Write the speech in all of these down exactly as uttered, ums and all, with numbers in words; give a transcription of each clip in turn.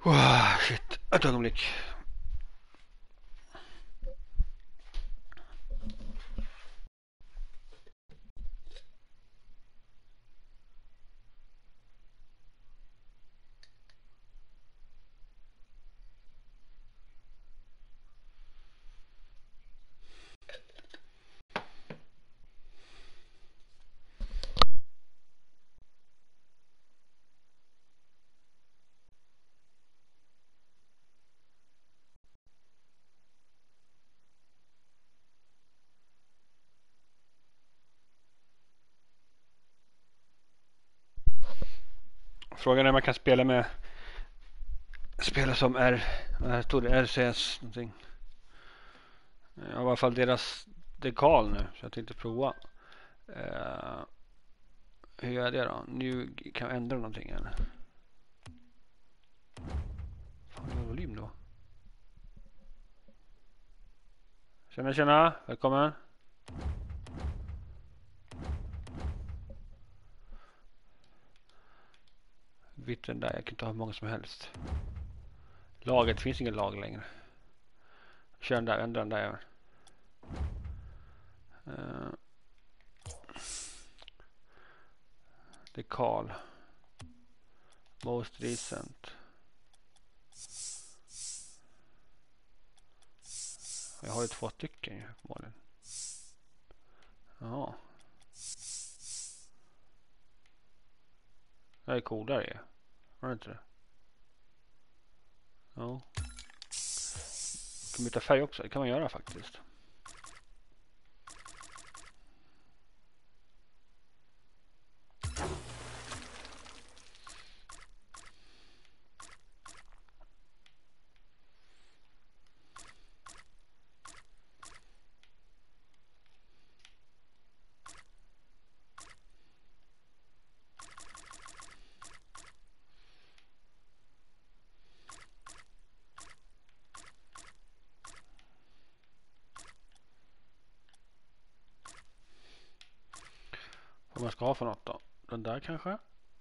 Wow, shit, ett ögonblick. Frågan är om man kan spela med spela som är här stod det R C S någonting. Jag har i alla fall deras dekal nu så jag tänkte prova. Uh, hur gör jag det då? Nu kan jag ändra någonting eller? Fan, det var volym då. Tjena, tjena. Välkommen. Vittren där. Jag kan inte ha hur många som helst. Laget. Det finns ingen lag längre. Kör den där. Ändra den där. Uh, dekal. Most recent. Jag har ju två stycken ju förmodligen. Ja. Det är coolare ju. Har du inte det? Ja. Kan byta färg också. Det kan man göra faktiskt. Vad man ska ha för något då? Den där kanske?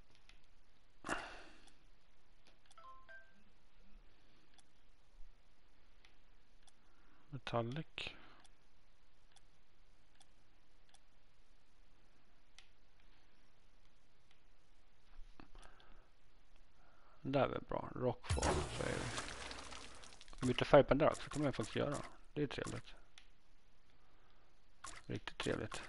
Metallic. Den där är väl bra. Rockfall säger vi. Kan byta färg på den där också kan man faktiskt göra. Det är trevligt. Riktigt trevligt.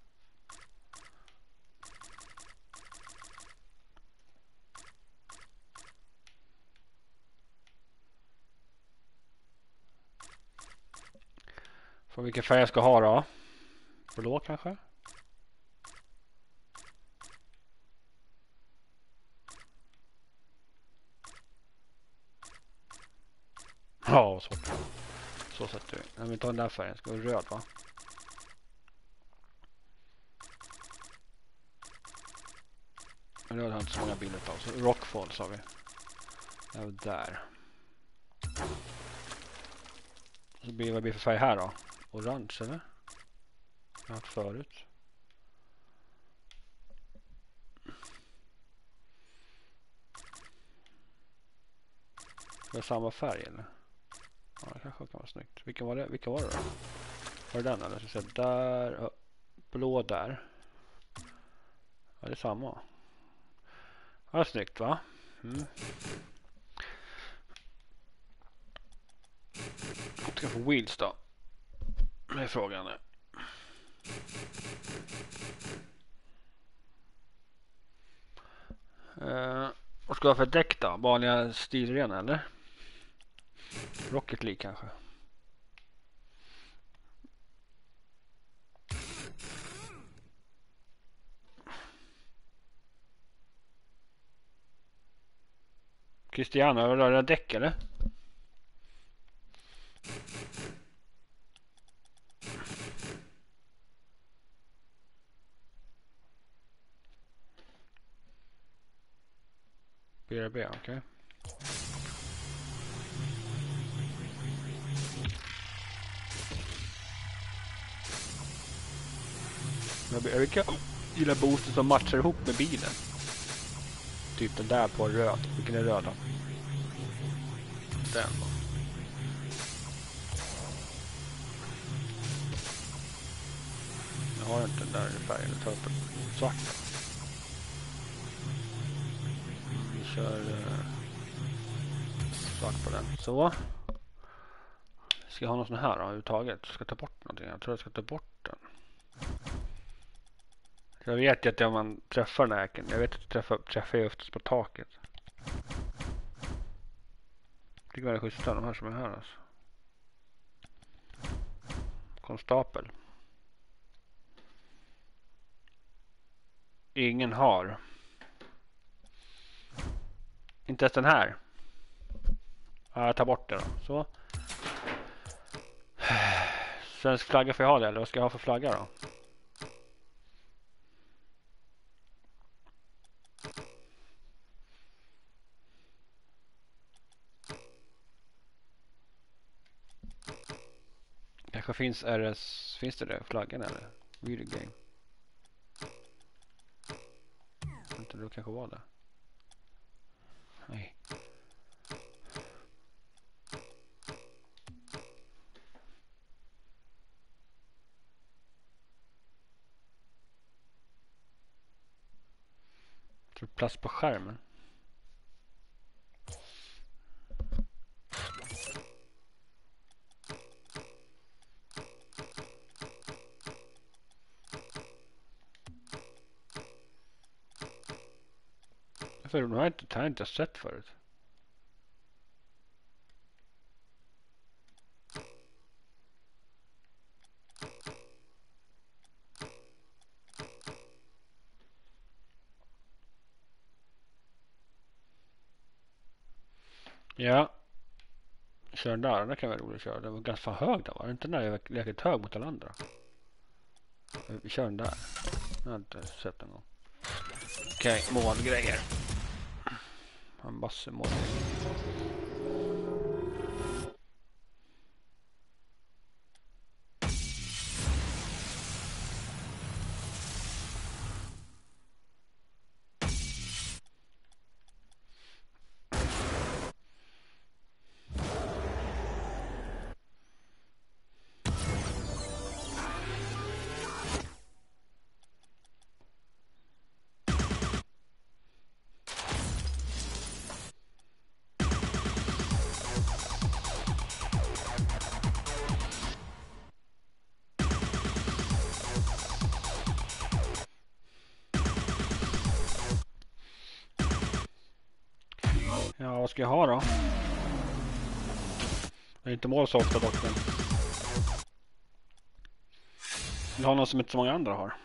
För vilken färg jag ska ha då? Blå kanske? Ja, så. Så sätter vi. När vi tar den där färgen ska vara röd va? Röd har inte så många bilder på. Så Rockfall sa vi. Ja, där. Så blir vad blir för färg här då? Orange eller? Jag har haft förut. Det är samma färg eller? Ja, det kanske kan vara snyggt. Vilken var det? Vilken var det då? Var det den eller? Så säga där. Blå där. Ja, det är samma. Ja, det är snyggt va? Mm. Jag ska få wheels då. Det är frågan nu. Uh, vad ska jag ha för däck då? Vanliga stilrena eller? Rocket League kanske. Cristiano, var det däck eller? B R B, okej. Okay. Jag gillar boosten som matchar ihop med bilen. Typ den där på röd. Vilken är röd då? den då. Jag har inte den där i färgen. Jag tar upp en svart. Vi kör uh, svart på den. Så. Ska jag ha någon sån här då, överhuvudtaget? Ska jag ta bort någonting? Jag tror jag ska ta bort den. Jag vet ju att om man träffar den här äken. Jag vet att jag träffar, träffar jag oftast på taket. Det tycker jag är schyssta de här som är här alltså. Konstapel. Ingen har. Inte ens den här. Ja, jag tar bort det då. Så. Svensk flagga får jag ha det, eller vad ska jag ha för flagga då? Kanske finns R S, finns det det? Flaggan eller? Video game. Inte det kanske var det. Nej. Tror plats på skärmen. För de har inte, det har jag inte sett förut. Ja. Kör den där, den kan vara roligt att köra. Den var ganska hög där, var det inte? Den där är läget hög mot alla andra. Vi kör den där. Jag har inte sett den gång. Okej, okay, målgrejer. En basse målgrejer. Ja, vad ska jag ha då? Jag är inte mål så ofta dock, men jag har något som inte så många andra har.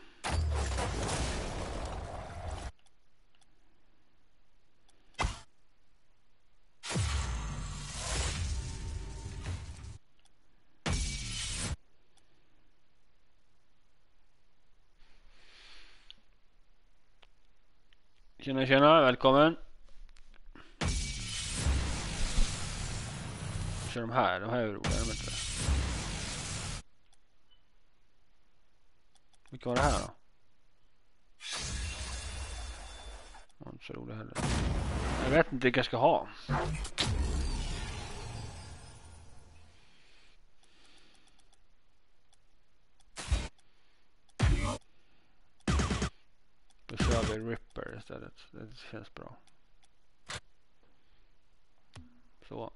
Tjena, tjena, välkommen. Kör de här, de här är roliga, de inte. Vilka var det här då? Det var inte så roligt heller. Jag vet inte vilka jag ska ha. Då kör vi Ripper istället. Det känns bra. Så.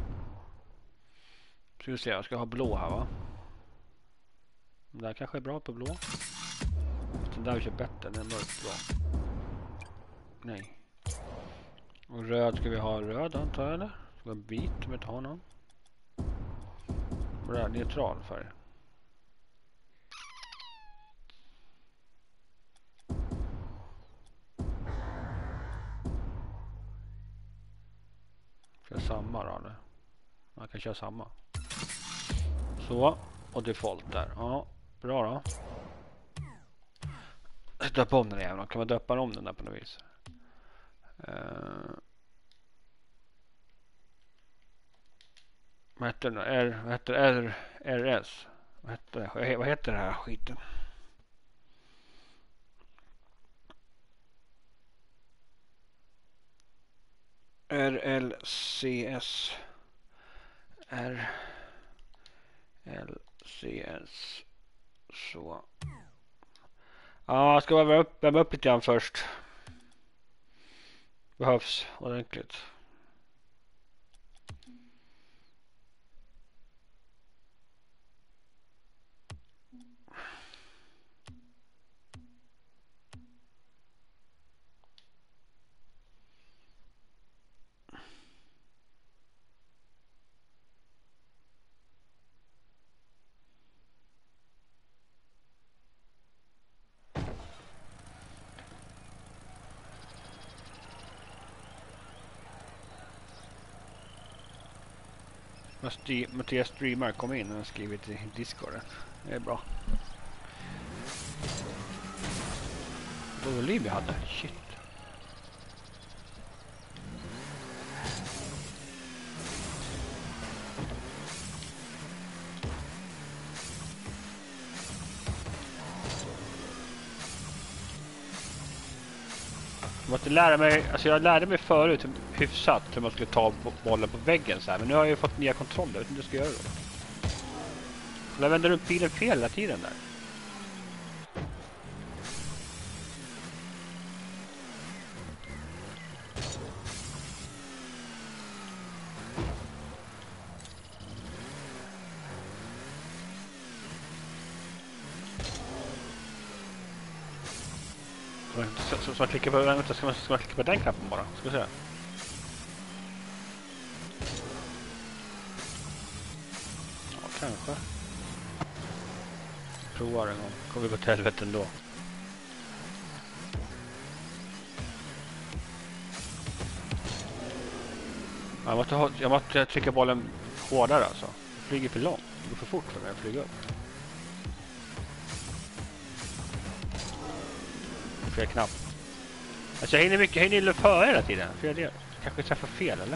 Ska vi se, jag ska ha blå här va? Den där kanske är bra på blå. Den där är bättre, den är mörkblå. Nej. Och röd ska vi ha röd antar jag eller? Ska vi ha en vit om vi inte har någon. Röd, neutral färg. Kör samma då eller? Man kan köra samma. Så, och default där. Ja, bra då. Döpa om den igen. Kan man döpa om den där på något vis? Uh, vad heter den? R, vad heter R, RS? Vad heter det? Vad heter det här skiten? R L C S. R L C S. Så. Ja, jag ska värma upp, värma upp lite grann först. Behövs ordentligt. Mattias streamar kom in och har skrivit i Discord. Det är bra. Vad liv jag hade. Shit. Jag måste lära mig, alltså jag lärde mig förut hyfsat hur man skulle ta bollen på väggen så här, men nu har jag ju fått nya kontroller, jag vet inte hur jag ska göra då. Så jag vänder upp bilen fel hela tiden där. Så, så, så man klickar på, vänta, ska man, ska man klicka på den knappen bara? Ska vi se. Ja, kanske. Provar en gång. Kommer vi gå till helvete ändå. Jag måste, ha, jag måste trycka bollen hårdare alltså. Jag flyger för långt. Det går för fort för mig att flyga upp. Fel knapp. Alltså jag hinner mycket, jag hinner före hela tiden. För jag det. Kanske träffar fel eller?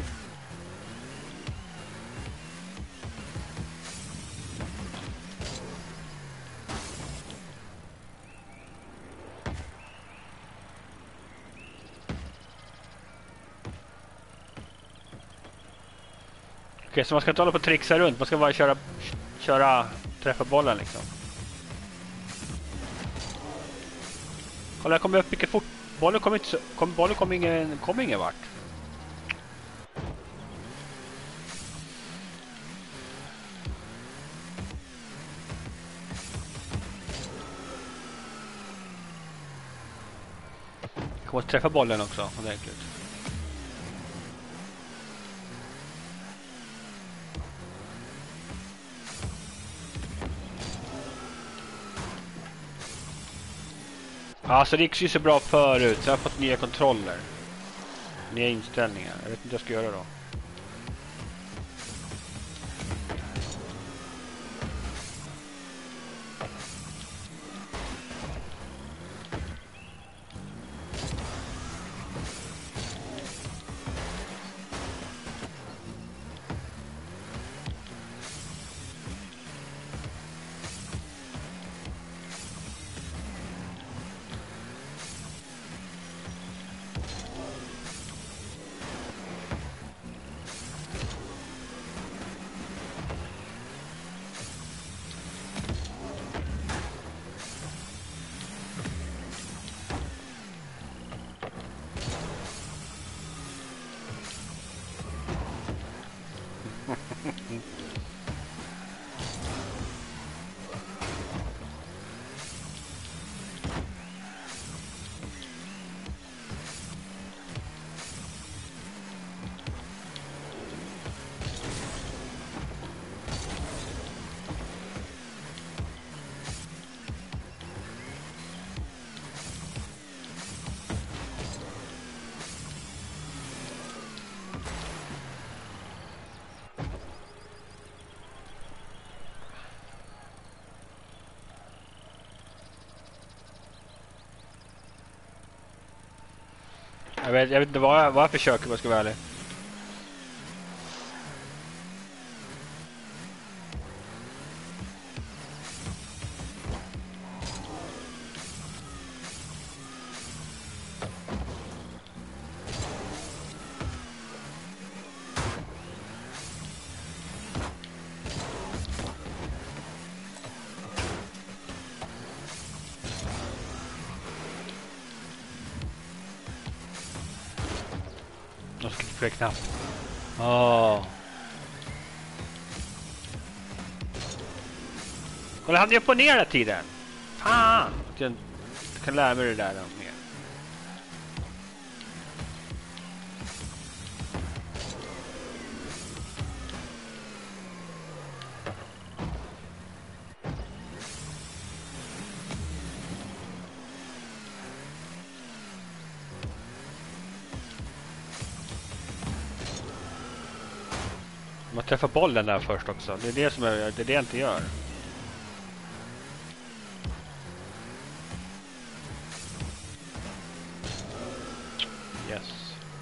Okej, så man ska inte hålla på och trixa runt. Man ska bara köra, köra träffa bollen liksom. Kolla, jag kommer upp mycket fort. Bollen kommer inte, kom, bollen kommer ingen, kom ingen vart. Jag måste träffa bollen också, ordentligt. Ja, så det gick ju så bra förut. Så jag har fått nya kontroller. Nya inställningar. Jag vet inte vad jag ska göra då. Jag vet, jag vet inte vad jag, vad jag försöker, om jag ska vara ärlig. Jag ska trycka knapp. Åh. Kolla, han är upp och ner hela tiden. Fan! Jag kan lära mig det där mer. Man träffar bollen där först också. Det är det som jag, det är det jag inte gör. Yes.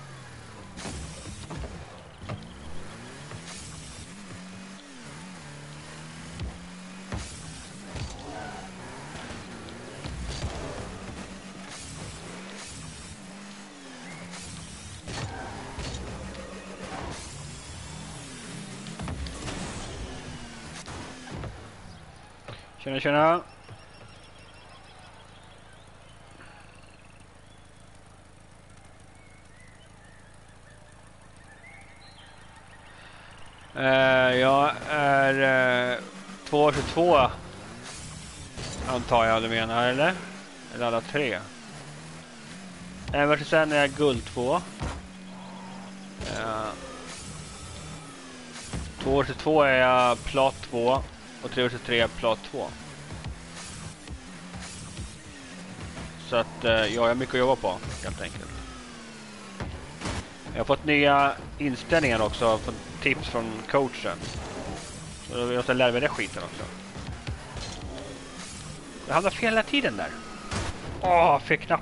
Tjena, tjena. Uh, jag är uh, två tjugotvå antar jag du menar, eller? Eller alla tre. Uh, sen är jag guld två. Uh, två tjugotvå är jag plat två. Och tre tjugotre är plat två. Så att uh, jag har mycket att jobba på helt enkelt. Jag har fått nya inställningar också, fått tips från coachen. Så jag måste lära mig det skiten också. Jag hamnar fel hela tiden där. Åh, fel knapp.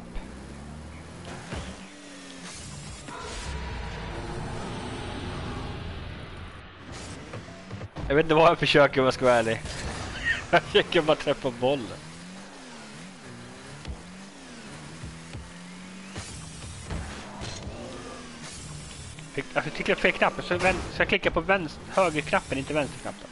Jag vet inte vad jag försöker om jag ska vara ärlig. Jag försöker bara träffa bollen. Jag klickar på fel knapp, så, vän, så jag klickar på vänster, högerknappen, inte vänsterknappen.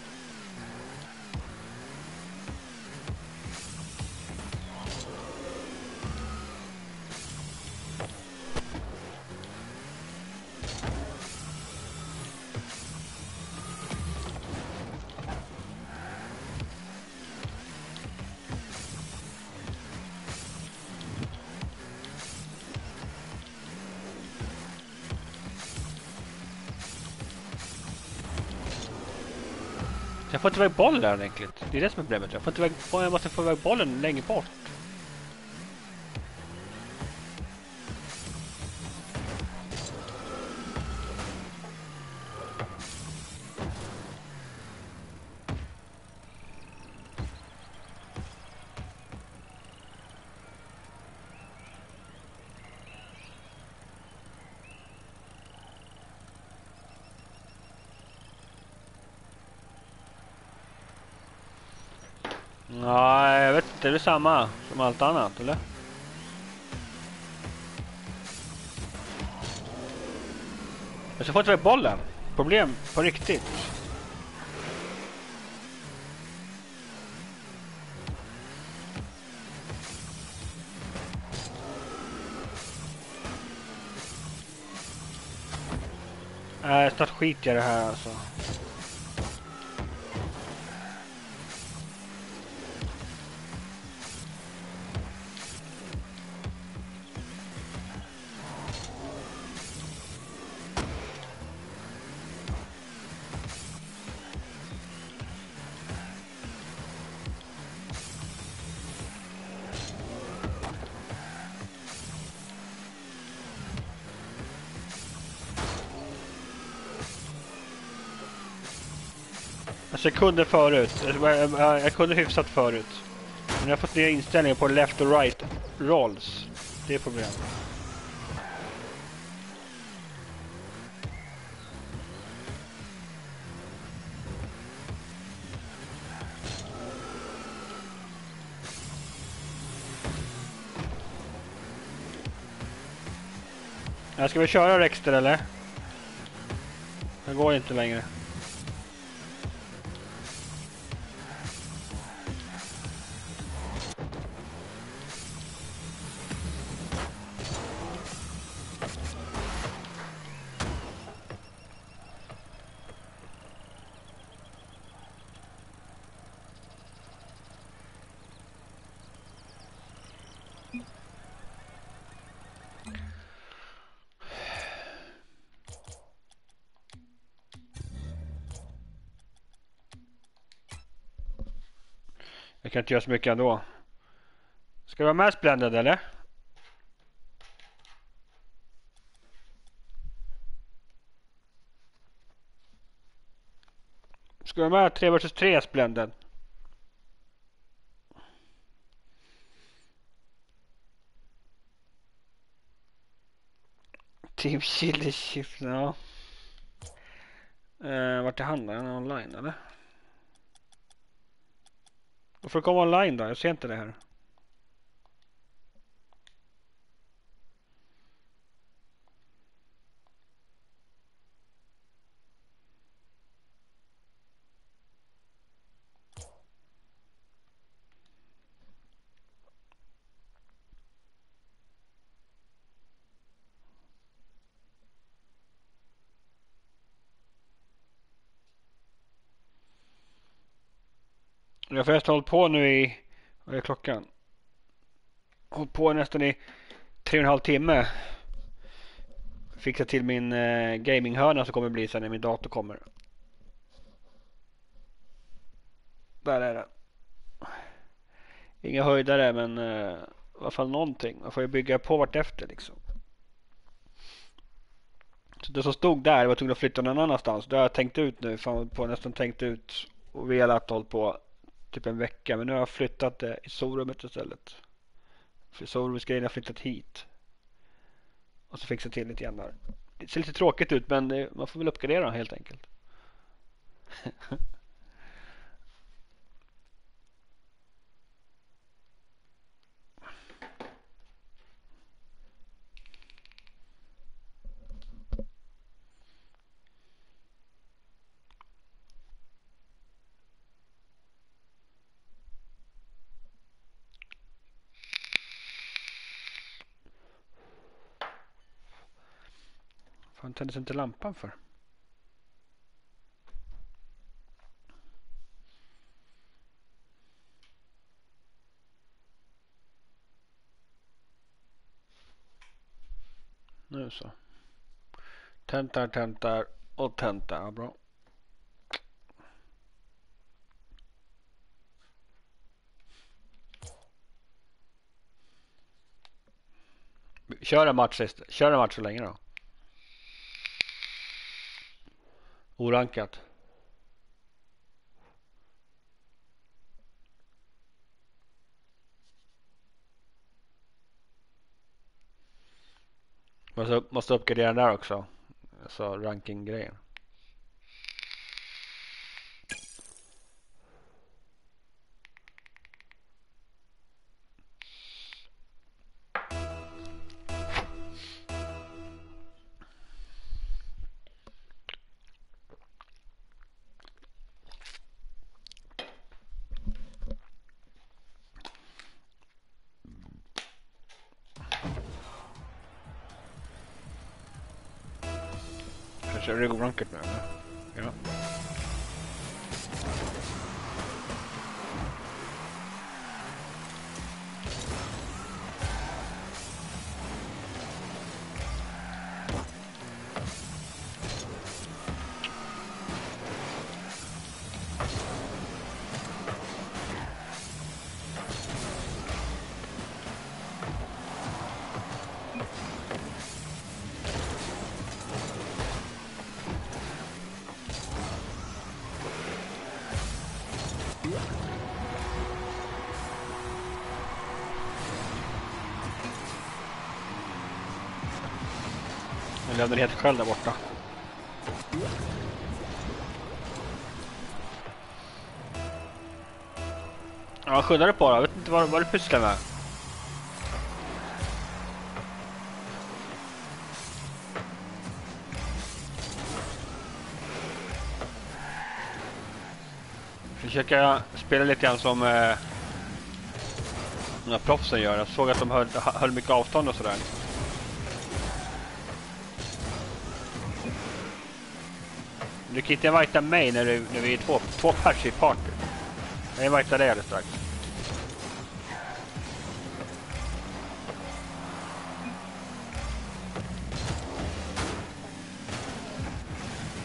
Jag får inte iväg bollen där egentligen. Det är det som är problemet. Jag, får inte iväg, jag måste få iväg bollen längre bort. Nej, jag vet inte. Det är samma som allt annat, eller? Jag ska få iväg bollen. Problem på riktigt. Nej, snart skiter jag det här alltså. Alltså jag kunde förut. Jag, jag, jag kunde hyfsat förut. Men jag har fått nya inställningar på left och right rolls. Det är problem. Jag ska vi köra Rexter eller? Det går inte längre. Jag kan inte göra så mycket ändå. Ska du vara med Splendid eller? Ska du vara med tre versus tre Splendid? Team Chili Chips, ja. Eh, vart är han då? Är han online eller? Varför komma online då? Jag ser inte det här. Jag har förresten hållit på nu i, vad är klockan? Hållit på nästan i tre och en halv timme. Fixa till min eh, gaminghörna som kommer bli sen när min dator kommer. Där är det. Inga höjdare men eh, i alla fall någonting. Man får ju bygga på vart efter liksom. Så det som stod där var tvungen att flytta någon annanstans. Det har jag tänkt ut nu. Fan på nästan tänkt ut och velat hålla på typ en vecka. Men nu har jag flyttat det i sovrummet istället. För sovrumsgrejen har flyttat hit. Och så fixar till lite grann där. Det ser lite tråkigt ut men det, man får väl uppgradera helt enkelt. Fan tändes inte lampan för? Nu så. Tentar, tentar och tentar. Ja, bra. Kör en match, kör en match så länge då. Orankat. Måste, måste uppgradera den där också. Alltså ranking-grejen. Kanske är det rankat med eller? Ja. Jag lämnar helt själv där borta. Ja, skyndar det på då. Jag vet inte vad, vad du pysslar med. Försöka spela lite grann som eh, några proffsen gör. Jag såg att de höll, höll mycket avstånd och sådär. Du kan inte invita mig när, du, när vi är två, två pers i party. Jag invitar dig alldeles strax.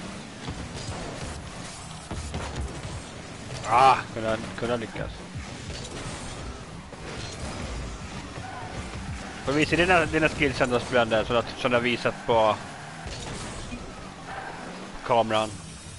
Ah, kunna, kunna lyckas. Får visa dina, dina skills ändå Splendor så att som du har visat på kameran.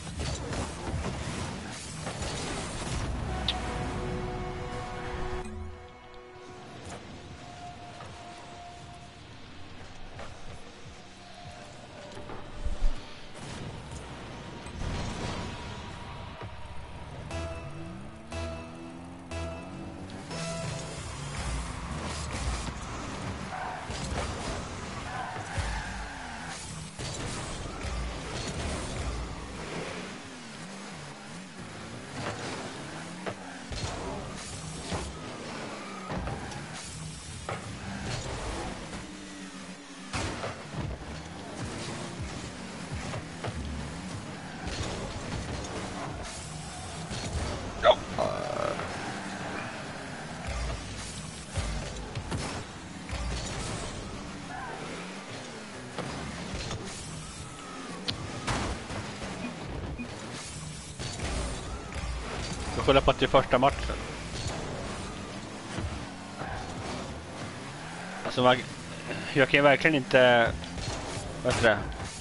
Jag kollar på att det är första matchen. Alltså man, jag kan verkligen inte vad heter det?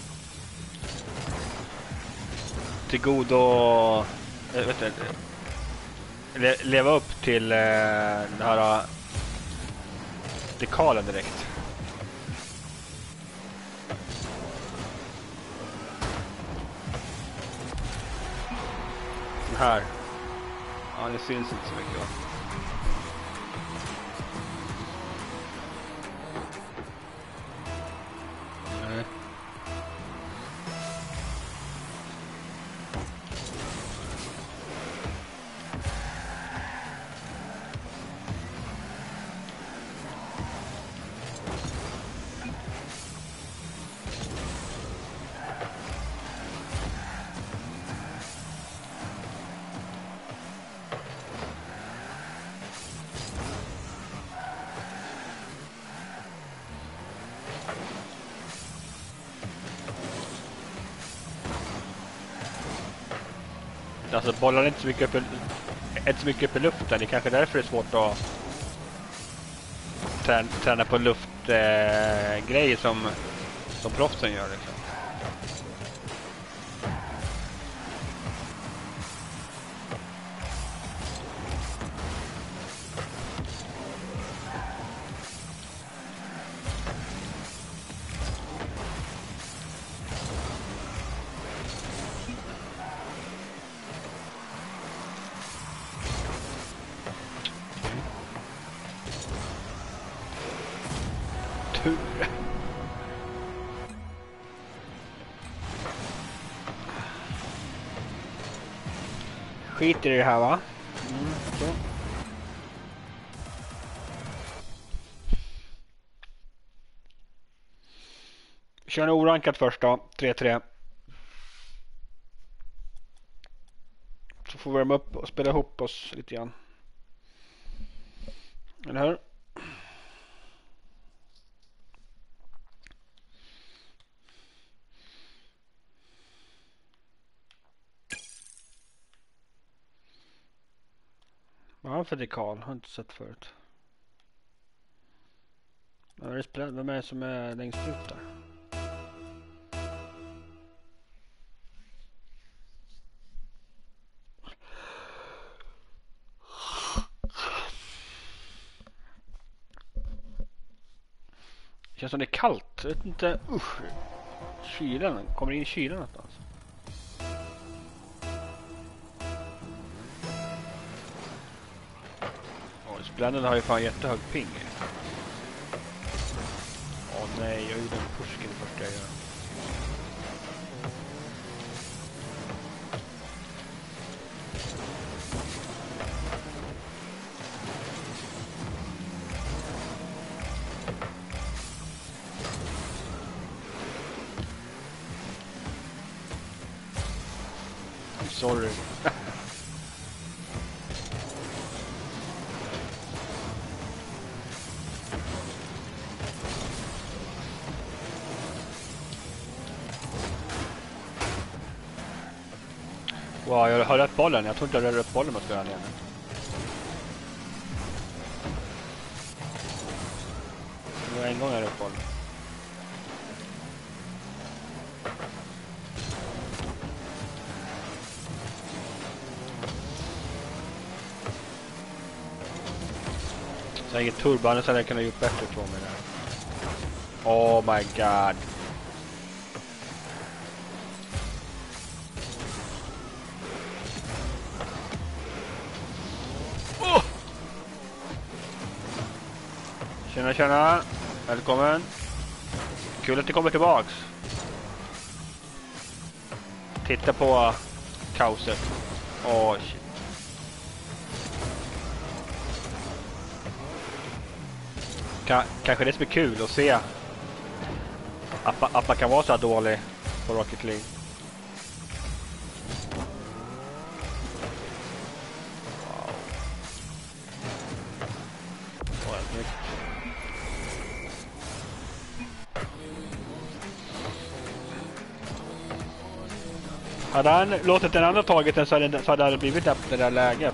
Till god och vet du, le, leva upp till eh, det här dekalen direkt. Den här. Ja, det syns inte så mycket va? Nej. Alltså bollar inte så mycket upp i, inte så mycket upp i luften. Det är kanske därför det är svårt att träna, träna på luftgrejer eh, grejer som, som proffsen gör. Liksom. Skiter i det här va? Mm, så. Kör en orankat först då, tre tre. Så får vi värma upp och spela ihop oss lite grann. Eller hur? Vad har han för dekal? Har inte sett förut. Vem är det som är längst ut där? Det känns som det är kallt. Jag vet inte. Usch. Kylan. Kommer in i kylan någonstans. Splendor har ju fan jättehög ping. Åh oh, nej, jag gjorde en pushkin först jag gör. I'm sorry. Wow, jag har rätt bollen. Jag tror inte jag rör upp bollen mot varandra igen. Det var en gång här uppehåll. Så jag inget turban så hade jag kunnat gjort bättre från mig där. Oh my god. Oh! Tjena, tjena. Välkommen. Kul att du kommer tillbaks. Titta på kaoset. Åh, oh, shit. K- kanske det som är kul att se att, att man kan vara så här dålig på Rocket League. Wow. Oh, snyggt. Hade han låtit den andra taget den så hade, så hade det blivit det där läget.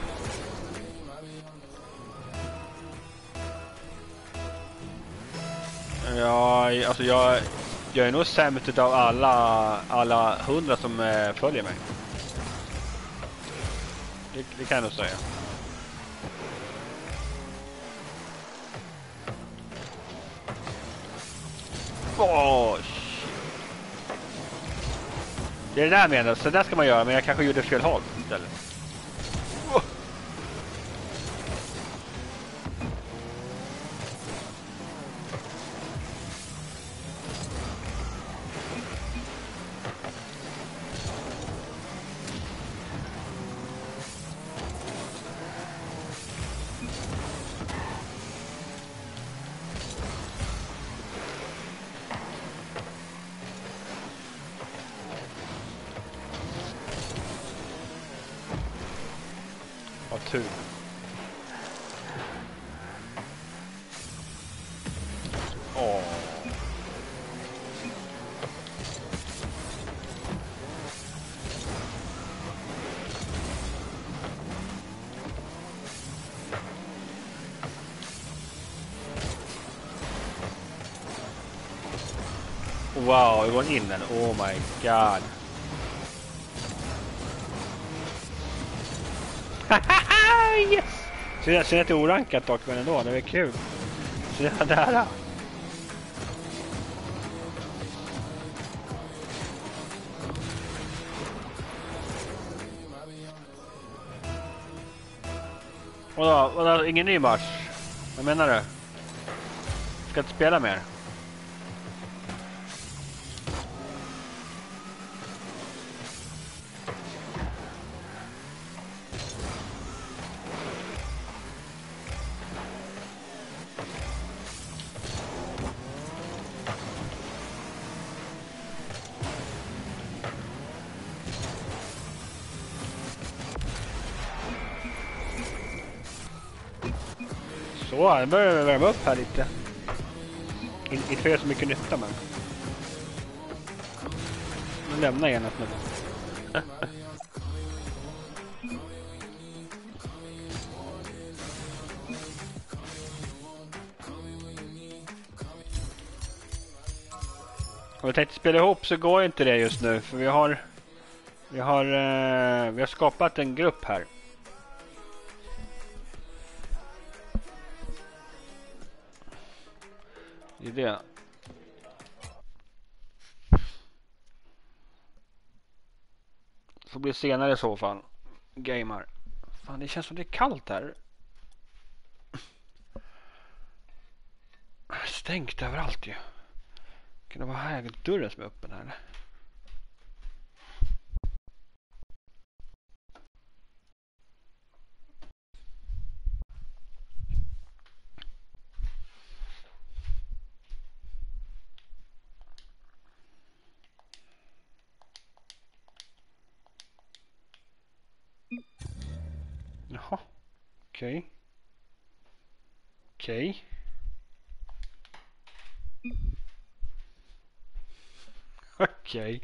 Ja, alltså jag, jag är nog sämst av alla, alla hundra som eh, följer mig. Det, det kan jag nog säga. Åh, shit. Det är det där jag menar, så där ska man göra, men jag kanske gjorde fel håll istället. Oh. Vad tur. Åh. Wow, det går in den. Oh my god. Yes! Så jag ser att det är orankat dock, men ändå, det är kul. Så det är där. Och då, och då, ingen ny match. Vad menar du? Ska inte spela mer? Så, nu börjar vi värma upp här lite. In, inte för så mycket nytta, men... Nu lämnar jag något nu. Om vi tänkte spela ihop så går inte det just nu. För vi har... Vi har, eh, vi har skapat en grupp här. Det är det. Får bli senare i så fall. Gamer. Fan, det känns som det är kallt här. Stängt överallt ju. Kan det vara här dörren som är öppen här? Jaha. Okej. Okay. Okej. Okay. Okej. Okay.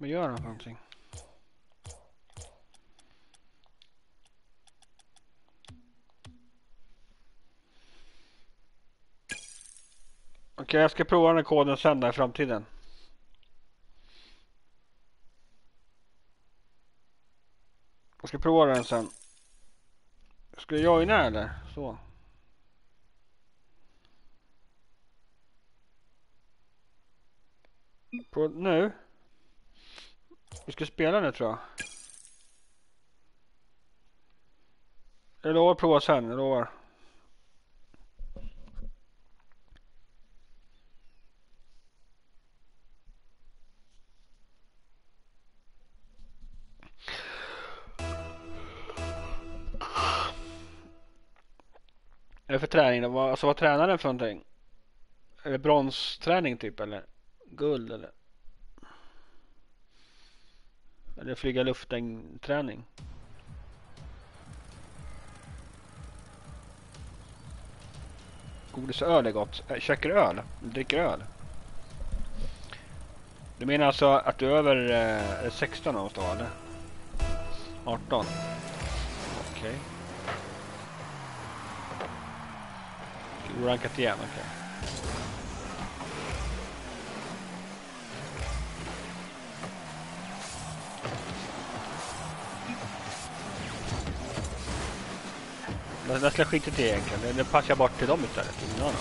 Vad gör han för någonting? Okej, okay, jag ska prova den här koden sen där i framtiden. Jag ska prova den sen. Ska jag joina eller? Så. På nu. Vi ska spela nu tror jag. Jag lovar att prova sen, jag lovar. Är det för träning då? Alltså vad tränar den för någonting? Är det bronsträning typ eller? Guld eller? Eller flyga luften träning? Godis och öl är gott. Käkar du öl? Dricker öl? Du menar alltså att du är över eh, sexton någonstans eller? arton? Okej. Okay. Orankat igen, okej. Okay. Det skulle jag skita till egentligen. Det passar jag bort till dem istället. Ja.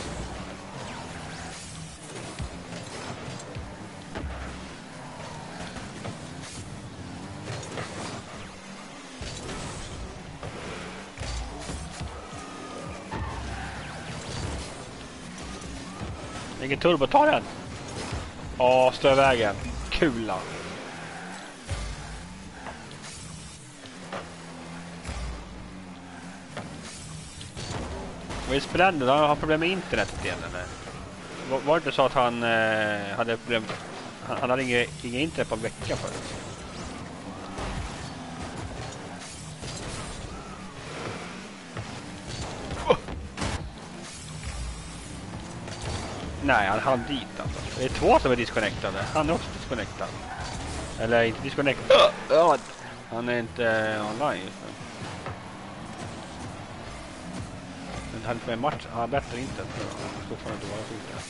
Ingen turbo, ta den! Ja, stå vägen. Kula. Vad är spännande? Han har problem med internet igen eller? Var, var det inte så att han eh, hade problem? Han, han hade inget, inget internet på en vecka förut. Oh. Nej, han hann dit alltså. Det är två som är disconnectade. Han är också disconnectad. Eller inte disconnectad. Uh. Han är inte online just nu. Men han med match har bättre inte. Fortfarande inte vara så inte.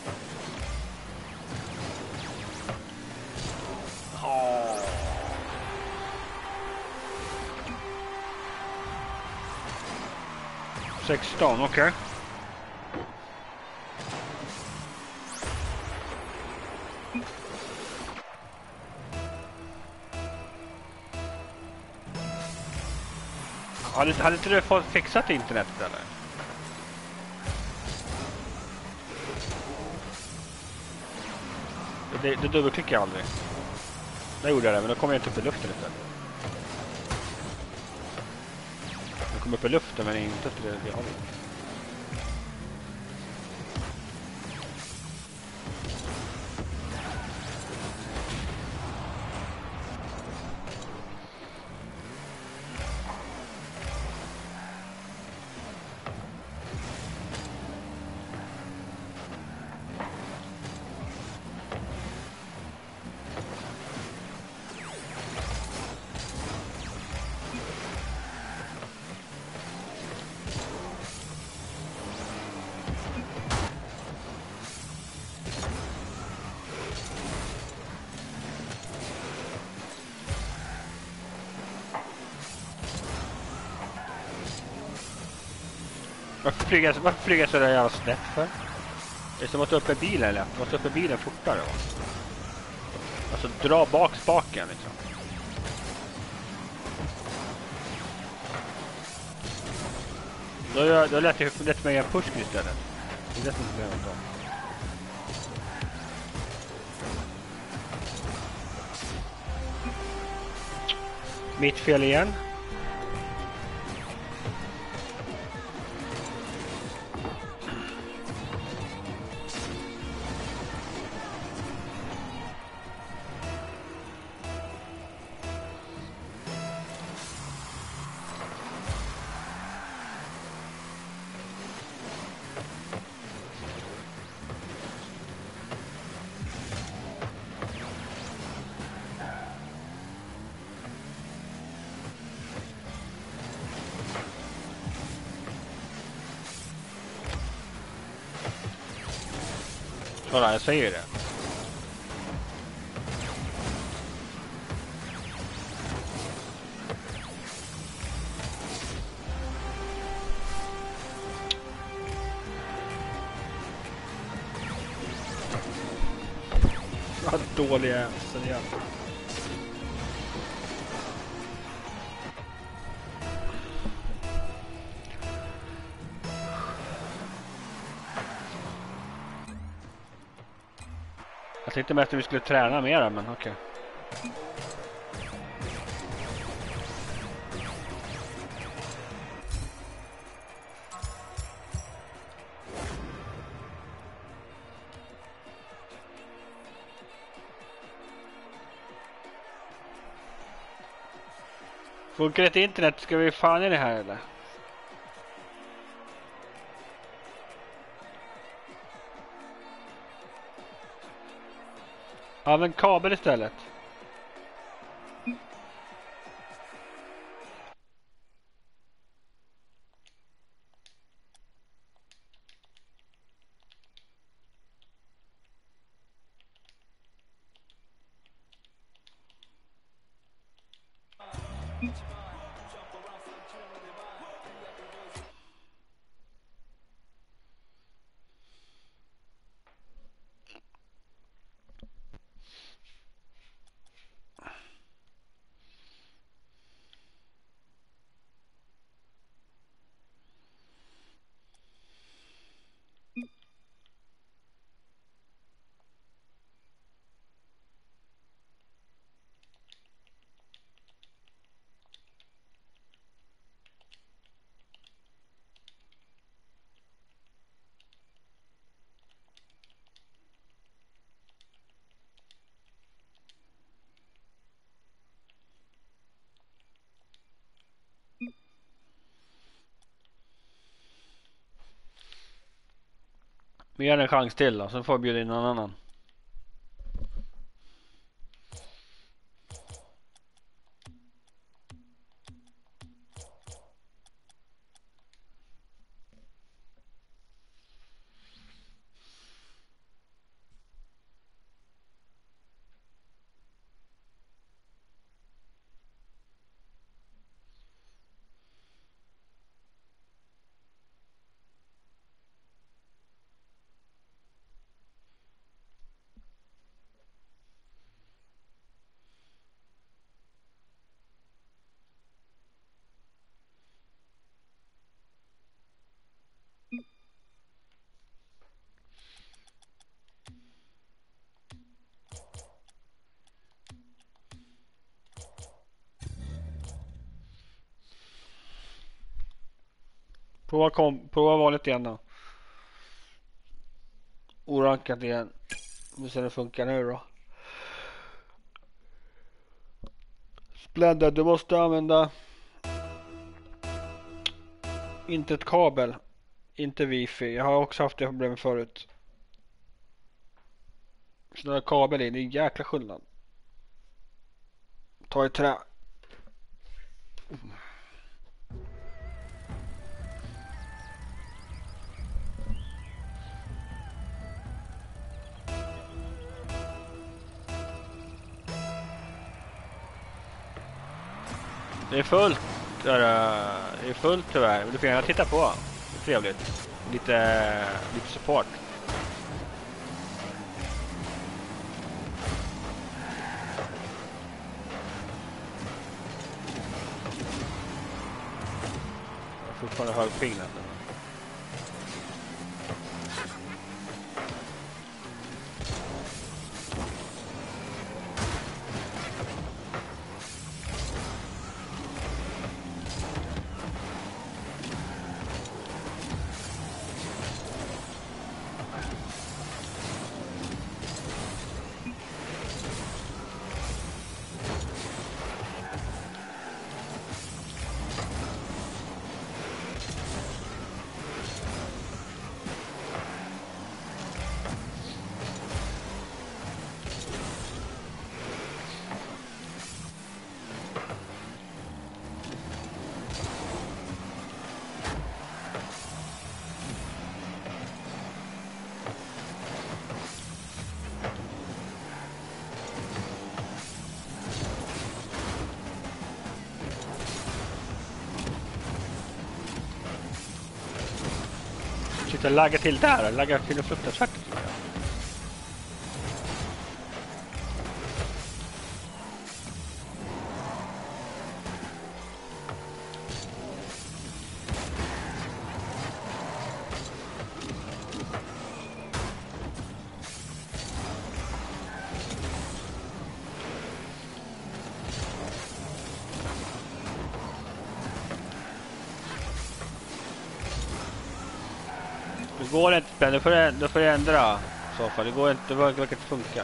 Oh. sexton, okej. Okay. Hade, hade inte du fått fixat internet eller? Det, det dubbelklickar jag aldrig. Det gjorde jag det, men då kommer jag inte upp i luften istället. Jag kommer upp i luften men inte till det, det har vi. Varför flyger, varför flyger jag så där jävla snett för? Det är som att ta upp i bilen eller? Du måste upp i bilen fortare va? Alltså dra bak spaken liksom. Då, jag, då lät jag lätt mig en push istället. Det är det som är problemet då. Mitt fel igen. Kolla, jag säger det. Vad dålig jag är, så det är. Jag tänkte mest att vi skulle träna mer, men okej. Okay. Funkar ett internet? Ska vi fan i det här eller? Använd kabel istället. Vi ger en chans till då, så får vi bjuda in någon annan. Prova, kom, prova valet igen då. Orankat igen. Vi ser det funkar nu då. Splendid, du måste använda inte ett kabel. Inte wifi. Jag har också haft det problemet förut. Sådana kabel i, det är en jäkla skillnad. Ta i trä. Det är fullt. Det är fullt tyvärr. Du får gärna titta på. Det är trevligt. Lite, lite support. Jag har fortfarande hög ping. Sitta och lagga till där. Lagga till och fruktansvärt. Det går inte, du får, du får ändra så fall. Det går inte, det verkar inte funka.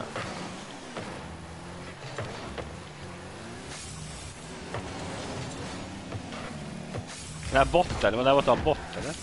Den här botten, det var där var bot eller?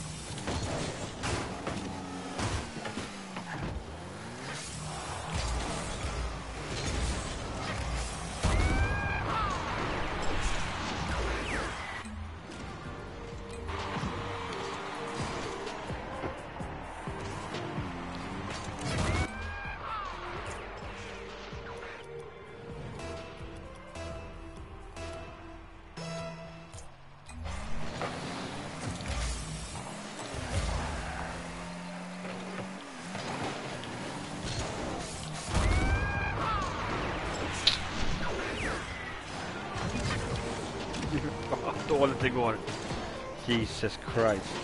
Dåligt det går. Jesus Christ.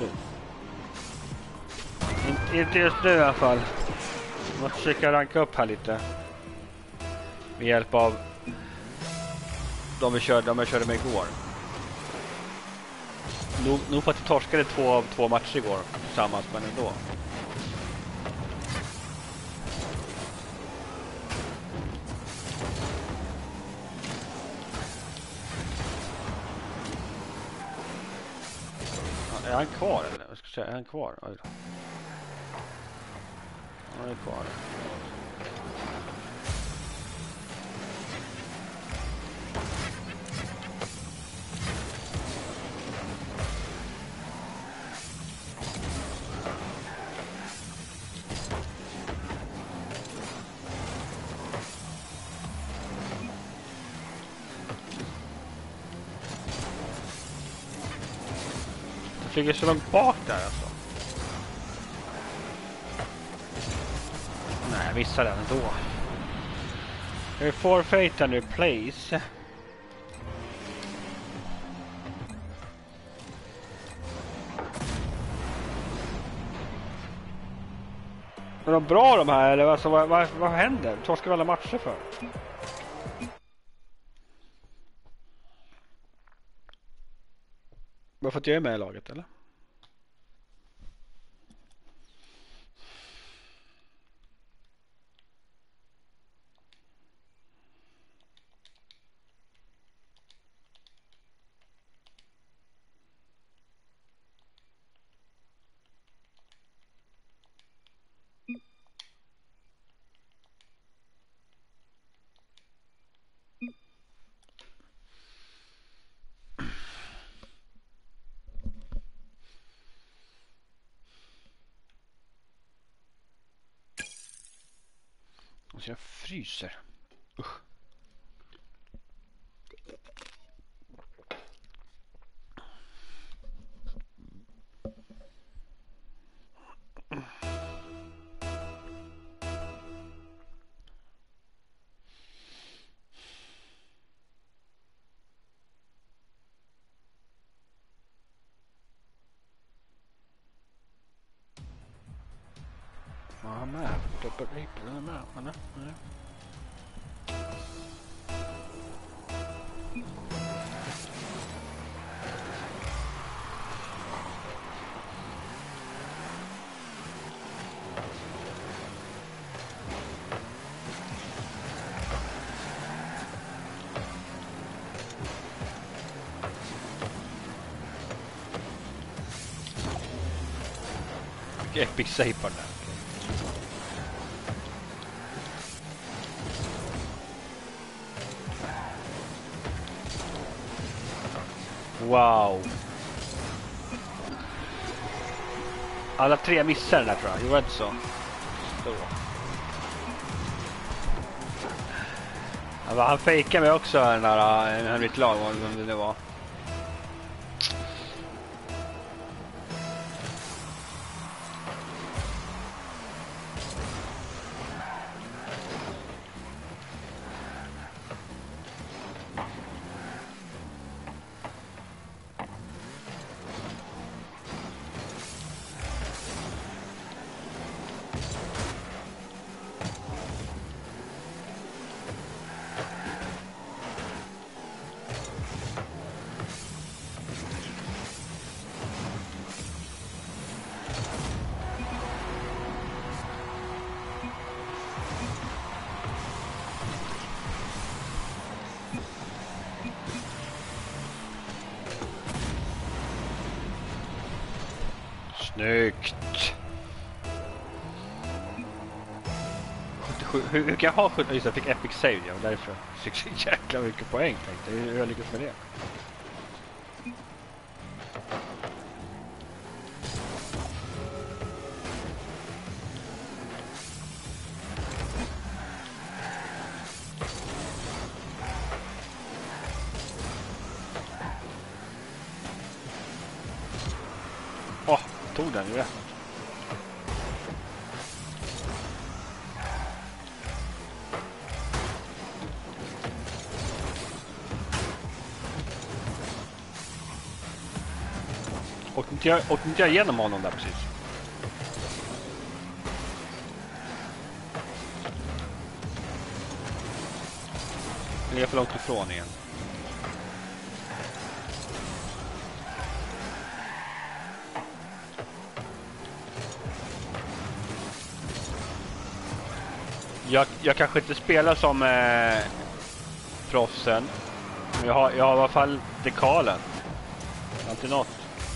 In, inte just nu i alla fall. Jag måste försöka ranka upp här lite. Med hjälp av de vi körde, de jag körde med igår. Nog, nog för att jag torskade två av två matcher igår tillsammans, men ändå. Är han kvar eller? Jag ska säga, är han kvar? Oj då. Han är kvar. Flyger så långt bak där alltså. Nej, jag missade den ändå. Jag är forfeit and replace. Är de bra de här eller alltså, vad, vad, vad händer? Torskar vi alla matcher för? Varför att jag är med i laget eller? Så jag fryser. Usch. Ja, med. Dubbel April är med, eller? Nej. Epic save på den. Wow. Alla tre missar den där tror jag. Det var inte så. Så. Ja, han fejkade mig också den där Henrik lag vad det var. Snyggt. sjuttiosju. Hur, hur kan jag ha sjuttiosju? Just jag fick epic save, ja, därför fick så jäkla mycket poäng, tänkte jag. Hur jag lyckas med det? Åh, oh, tog den ju rätt. Och inte jag, och inte jag igenom honom där precis. Jag är för långt ifrån igen. Jag, jag kanske inte spelar som eh, proffsen. Men jag har, jag har i alla fall dekalen. Alltid något.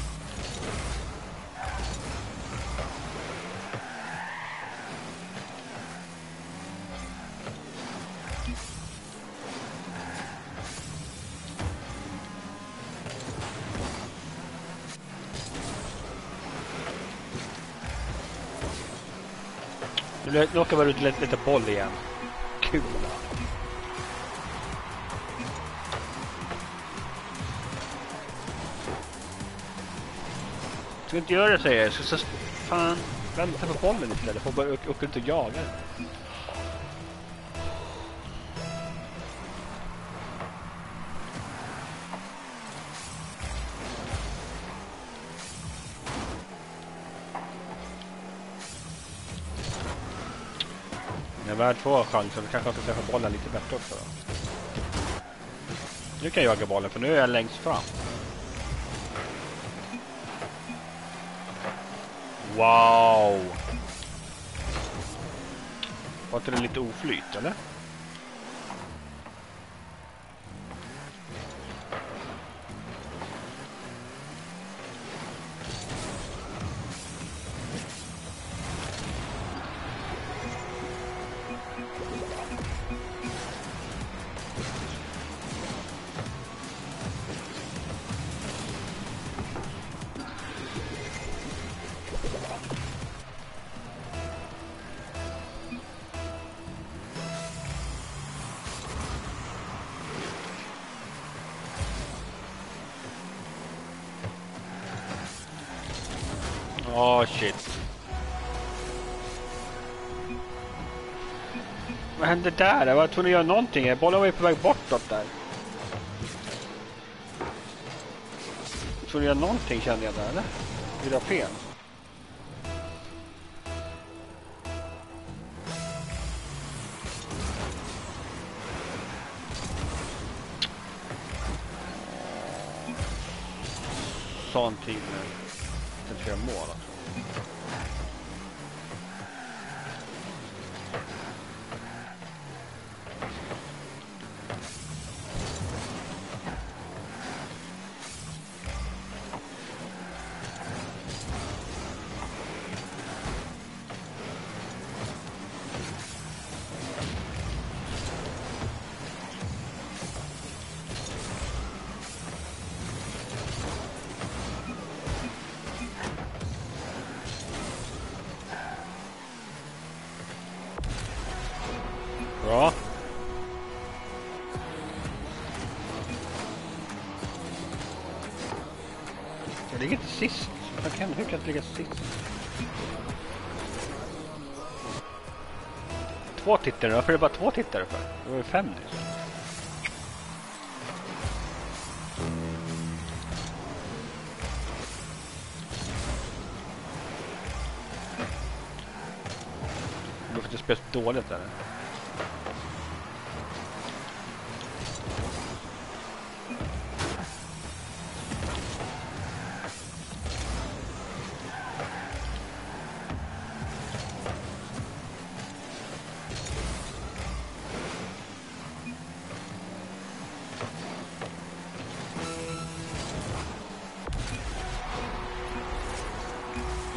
Nu råkar vara ut lite, lite boll igen. Kul. Ska inte göra det, säger jag. Så, så fan, vänta på bollen istället. Får bara åka ut och jaga. Jag är värd två chanser. Då kanske jag ska träffa bollen lite bättre också då. Nu kan jag jaga bollen för nu är jag längst fram. Wow! Var inte det lite oflyt, eller? Åh, oh, shit. Vad hände där? Jag var tvungen att göra någonting. Bollen var ju på väg bortåt där. Jag var tvungen att göra någonting, kände jag där, eller? Gjorde jag fel? Sån tid nu. Jag tror jag mål alltså. Bra. Jag ligger inte sist. Jag kan, hur kan jag ligga sist? Två tittare. Varför är det bara två tittare för? Det var ju fem nu. Du får inte spela dåligt där.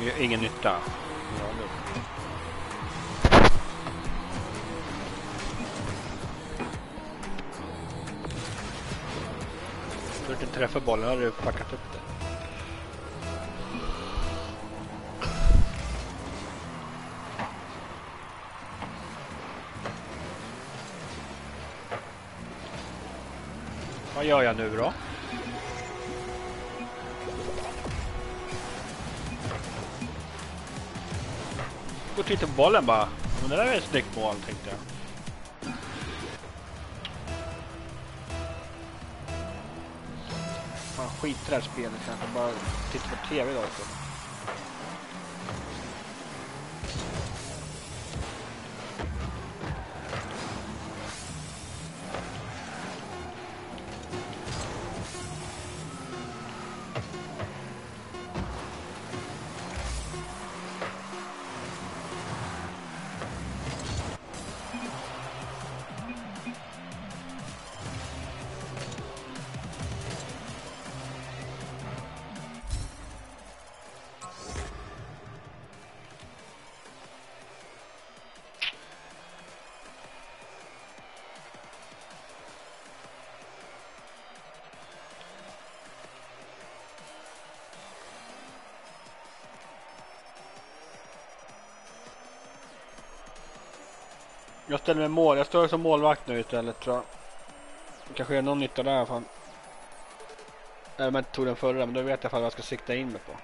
Det gör ingen nytta. Ja, du inte träffar bollen har du packat upp det. Vad gör jag nu då? Gå och titta på bollen bara. Men det där är ett snyggt mål, tänkte jag. Man skiter i det här spelet kanske. Bara titta på tv då också. Jag ställer mig mål. Jag står som målvakt nu istället, tror jag. Kanske är någon nytta där fan. Även om jag inte tog den förra, men då vet jag vad jag ska sikta in mig på.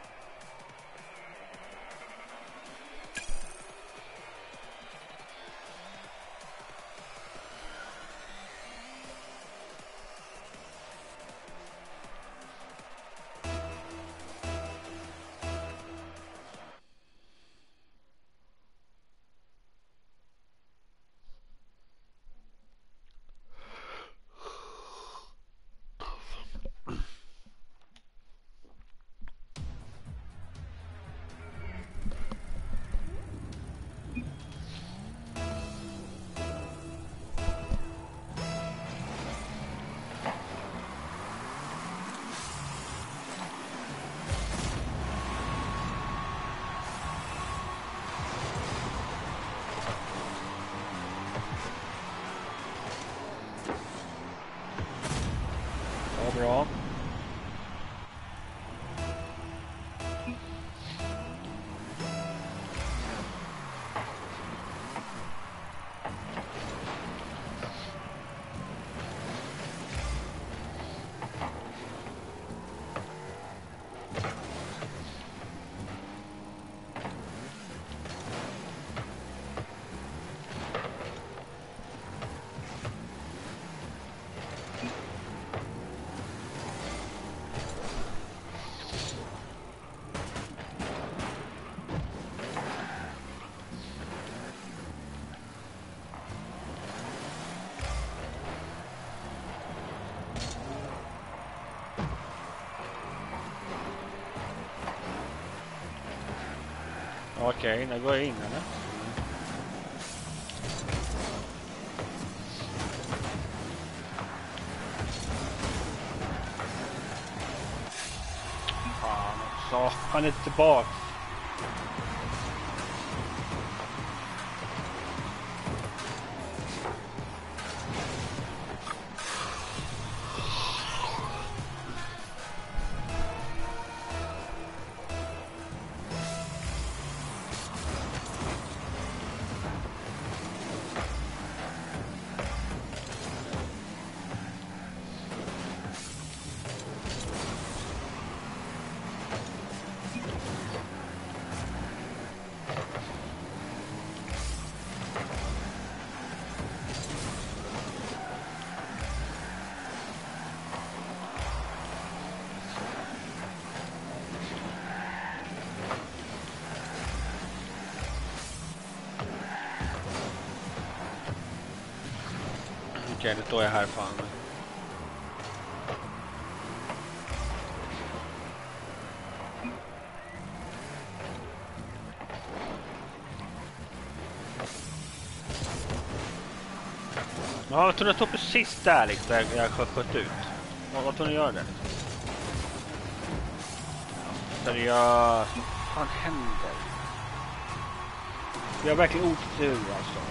Bra. Okej, nu går jag in eller? Fan också, han är tillbaka. Okej, nu står jag här fan. Ja, jag tror jag stod precis där liksom, jag, jag har skött ut. Ja, vad tror ni gör det? Seriöst. fan händer? Vi har verkligen otur alltså.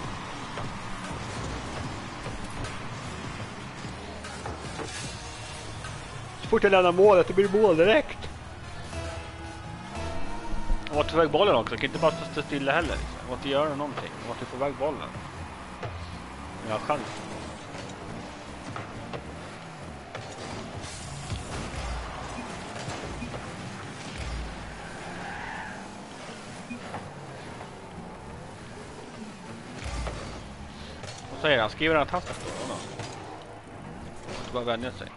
Så fort jag lämnar målet, det blir mål direkt. Jag måste få iväg bollen också. Jag kan inte bara stå stilla heller. Jag måste göra någonting. Jag måste få iväg bollen. Jag har chans. Vad säger han? Skriver han att han ska stå? Ja, måste bara vänja sig.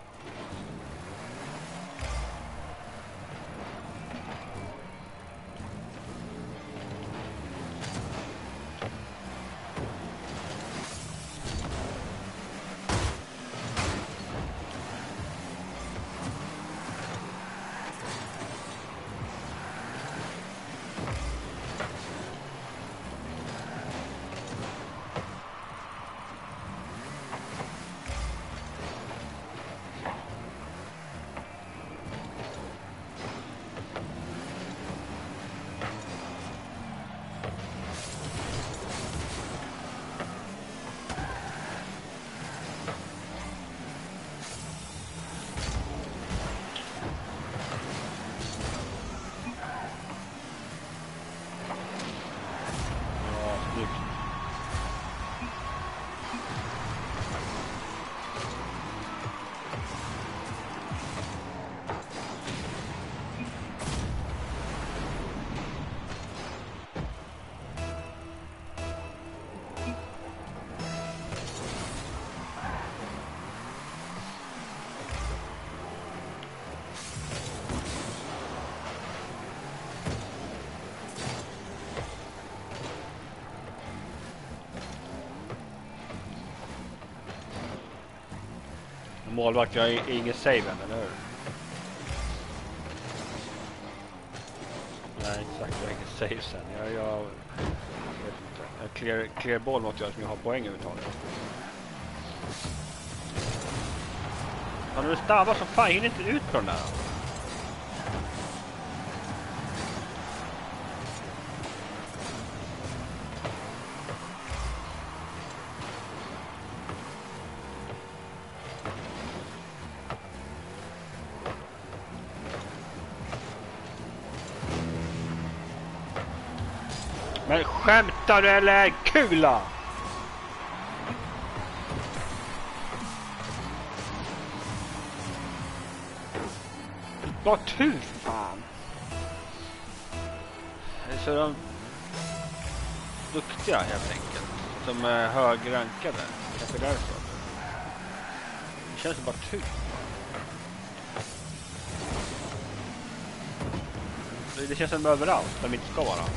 Målvakt, jag är ingen save än, eller hur? Nej, exakt, jag är ingen save sen. Jag, jag, jag vet inte. Jag clear, clear boll mot jag som jag har poäng överhuvudtaget. Han är stavar så fan, hinner inte ut på den där. Men skämtar du eller kula? Vad tur fan. Så de duktiga helt enkelt. Som är högrankade. Kanske därför. Det känns bara tur. Det känns som överallt där de inte ska vara.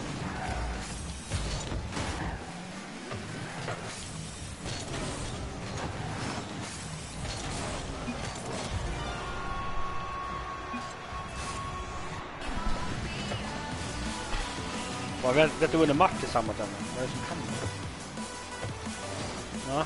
Jag vet, vet du under match tillsammans än? Vad är det som händer? Ja.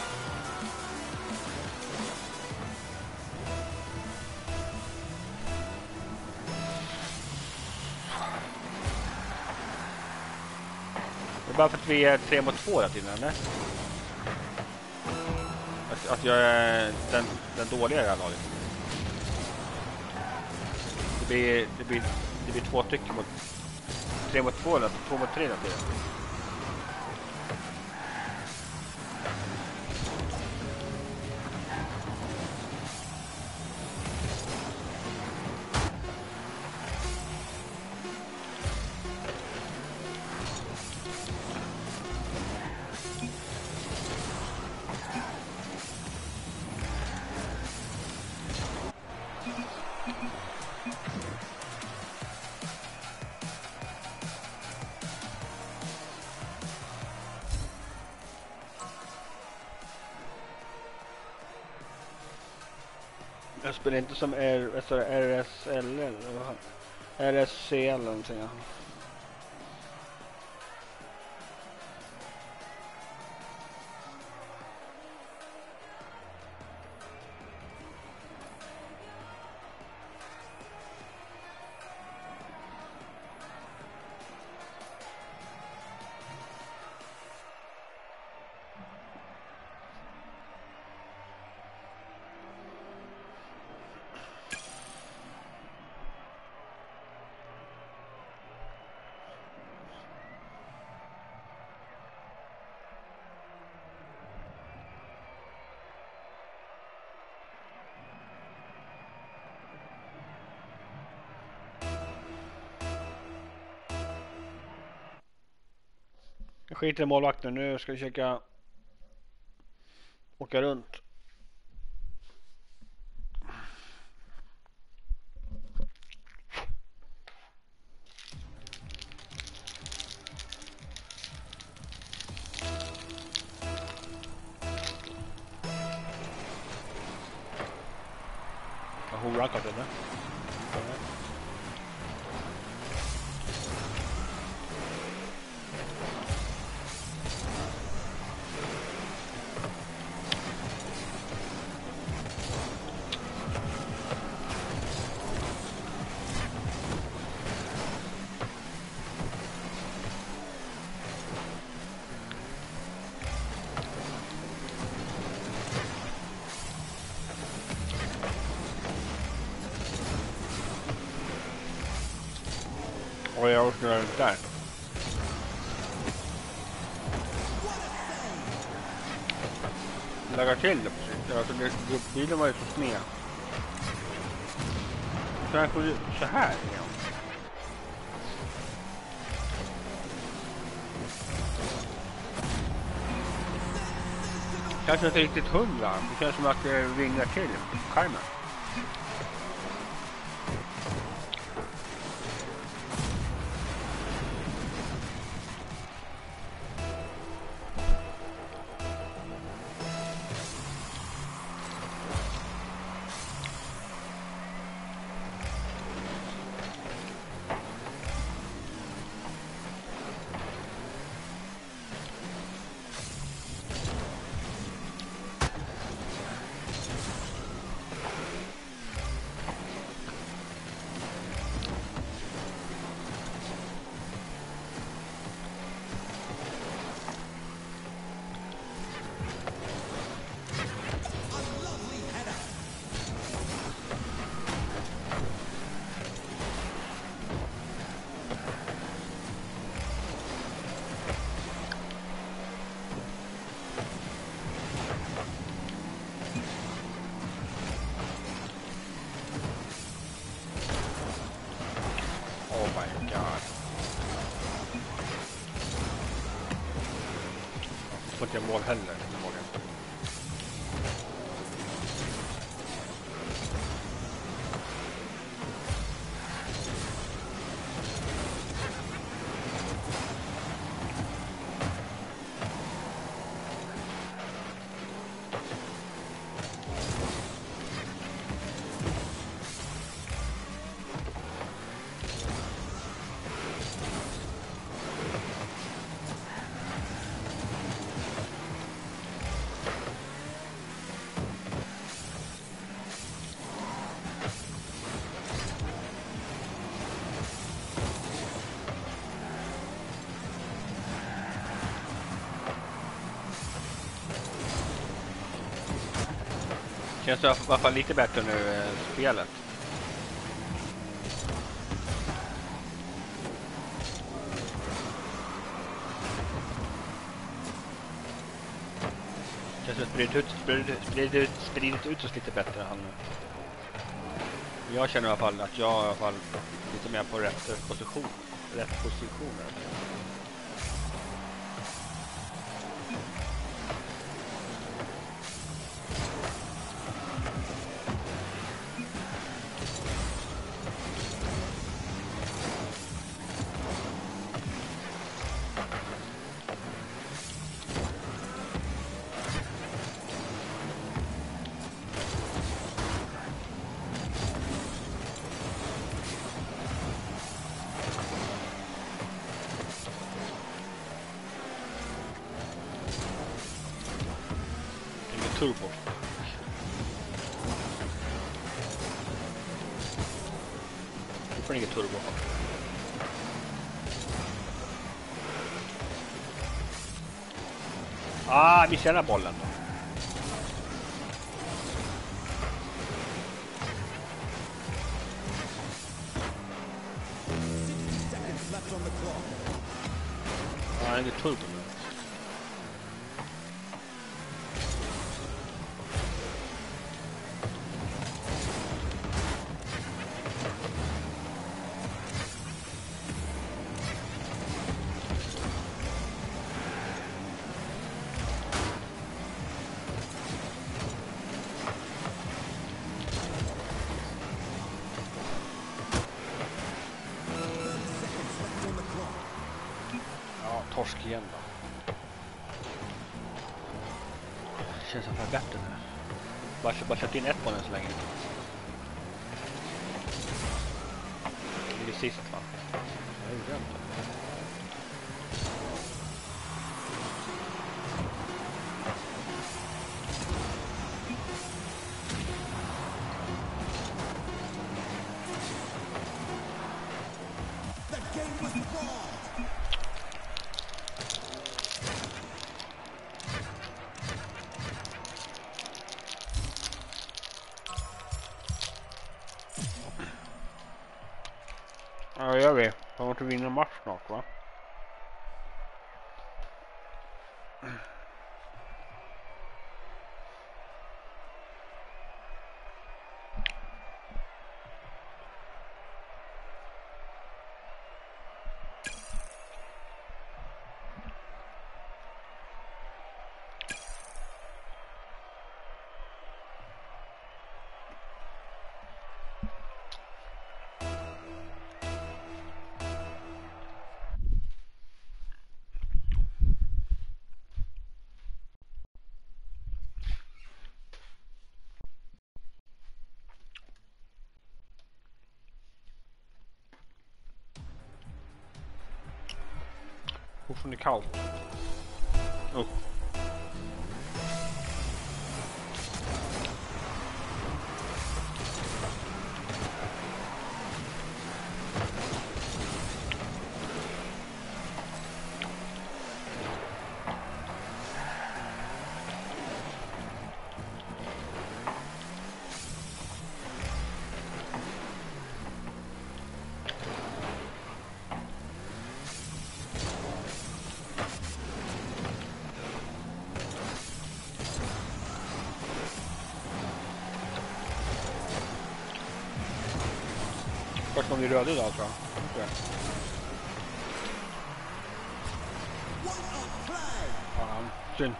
Det är bara för att vi är tre mot två hela tiden, eller? Att, att jag är den, den dåliga i det här laget. Det blir, det blir, det blir två stycken mot tre mot två eller två mot tre hela tiden. Jag spelar inte som R, R S L eller R S C eller någonting. Ja. Skit i målvakten, nu ska vi försöka åka runt. Jag har rackat det. Och jag orkar det där. Lägga till det precis. Alltså det, bilen var ju så sned. Kanske så här igen. Kanske inte riktigt hundra. Det känns som att det ringar till skärmen. Jag mål heller den här morgonen. Känns det i alla fall lite bättre nu, eh, spelet. Känns det spridit ut, spridit, spridit, ut, spridit ut oss lite bättre. Han. Jag känner i alla fall att jag är i alla fall lite mer på rätt position. Rätt positioner. Turbo. Du får inget turbo. Ah, vi ser den bollen då. Ah, inget turbo. torsk igen då. Känns som för bättre nu. Bara, bara släppt in ett på den så länge. Det är sist va? Jag gjorde inte. Ja, gör vi. Jag måste vinna match snart va? Fortfarande kallt. Oh. Först kom vi röd idag tror jag. Fan, synd.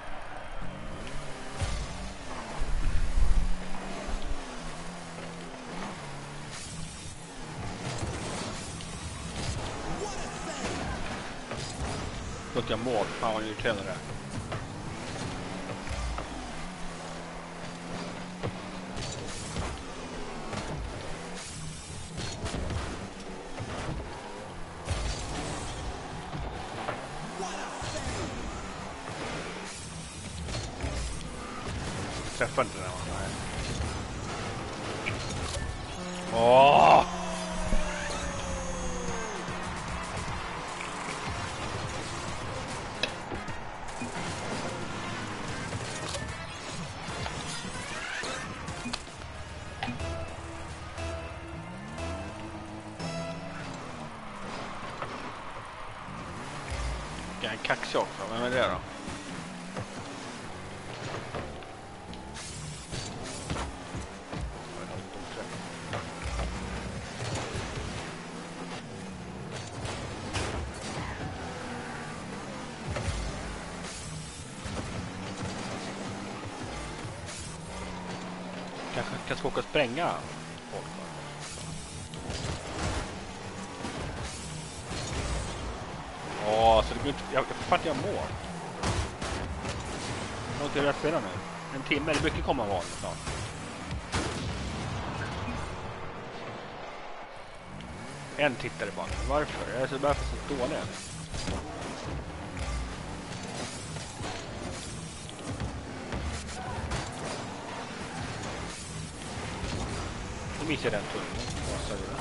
Låt jag mål. Fan vad irriterande det är. Träffar inte den va? Nej. Åh! Jag är en kaxig också, vem är det då? Kanske kan ska åka och spränga folk. Åh, så det går inte... Jag får inte göra mål. Jag har inte rätt spela nu. En timme, det brukar komma mål snart. En tittare bara. Varför? Jag är så varför så dålig. Nu missar jag den tunneln. Vad säger du?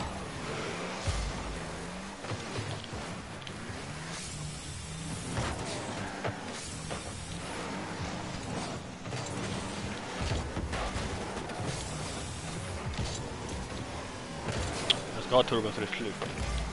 Jag ska ha turbo så det är slut.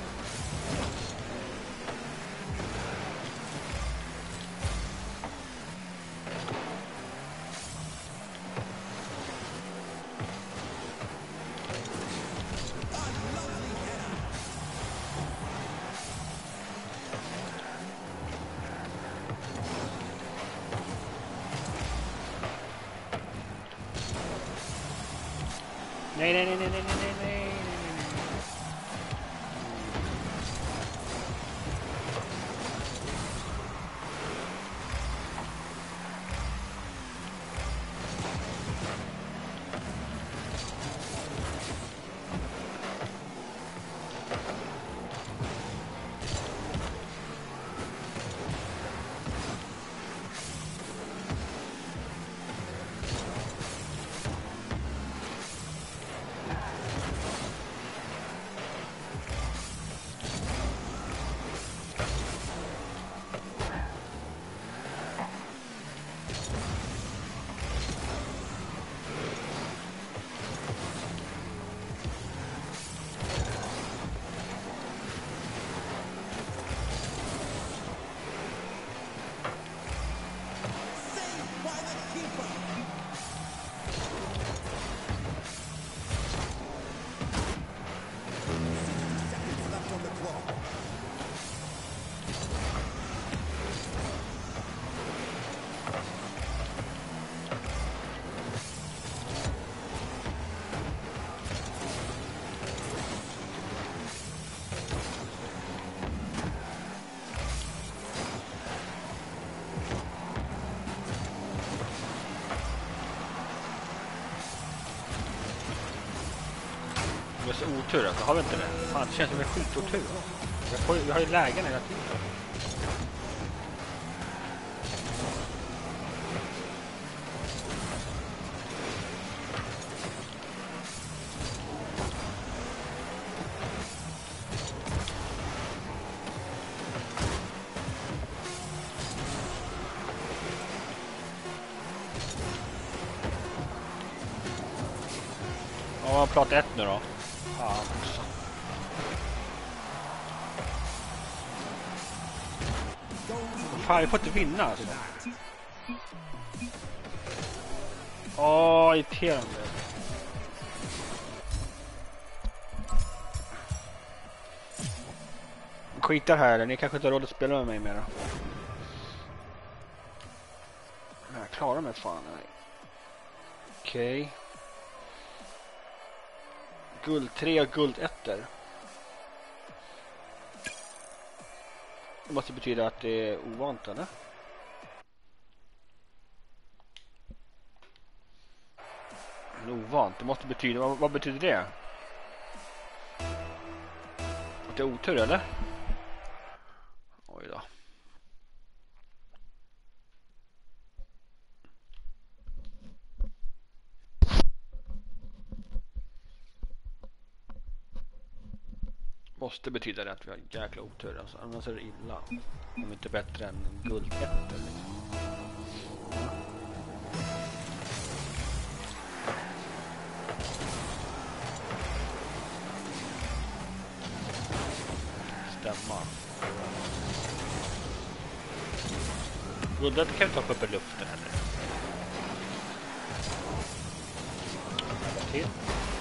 Nej, nej, nej, nej, nej, nej, nej. Det är så otur alltså, har vi inte det? Fan, det känns som en skitotur. Jag, får, jag har ju lägen hela tiden. Ja, plats ett nu då. Fan också. Fan, jag får inte vinna alltså. Åh, irriterande. Skitar här, ni kanske inte har råd att spela med mig mer då. Men jag klarar mig fan. Okej. Okay. Guld tre och guld ettor. Det måste betyda att det är ovant, eller? Ovant, det måste betyda, vad, vad betyder det? Att det är otur, eller? Oj då. Måste betyda det att vi har jäkla otur, alltså. Annars är det illa. Om inte bättre än guld ettor. Stämma. Guldet kan vi ta upp i luften heller. Till.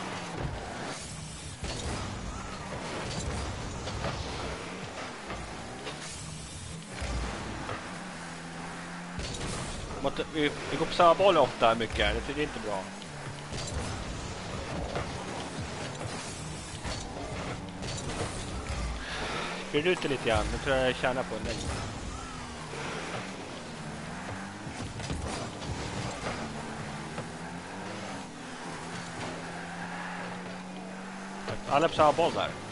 Vi, vi går på samma boll ofta mycket, det är inte bra. Sprid ut det lite grann, nu tror jag jag tjänar på en längd. Alla på samma boll där.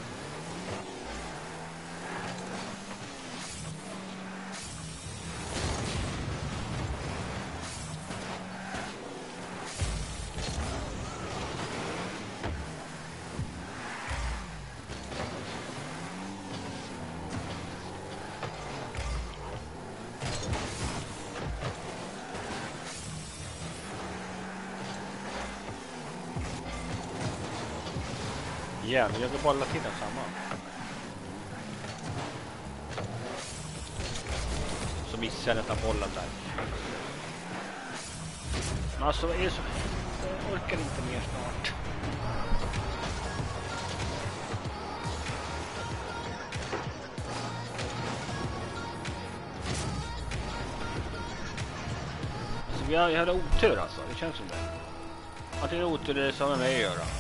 Igen, jag ska bolla till den samma. Så missar jag nästan bollen där. Men alltså, är det så... Jag orkar inte mer snart. Alltså, vi har, jag hade otur alltså, det känns som det. Att det är otur det är som med mig att göra.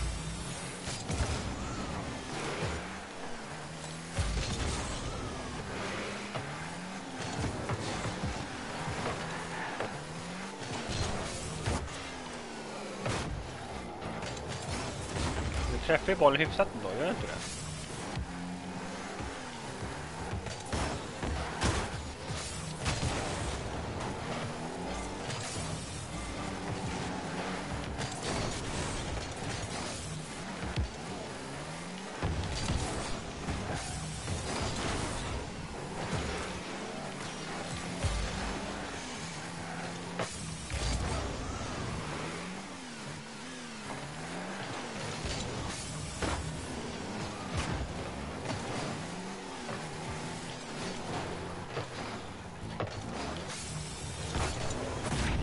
Träffar ju bollen hyfsat då, gör jag inte det?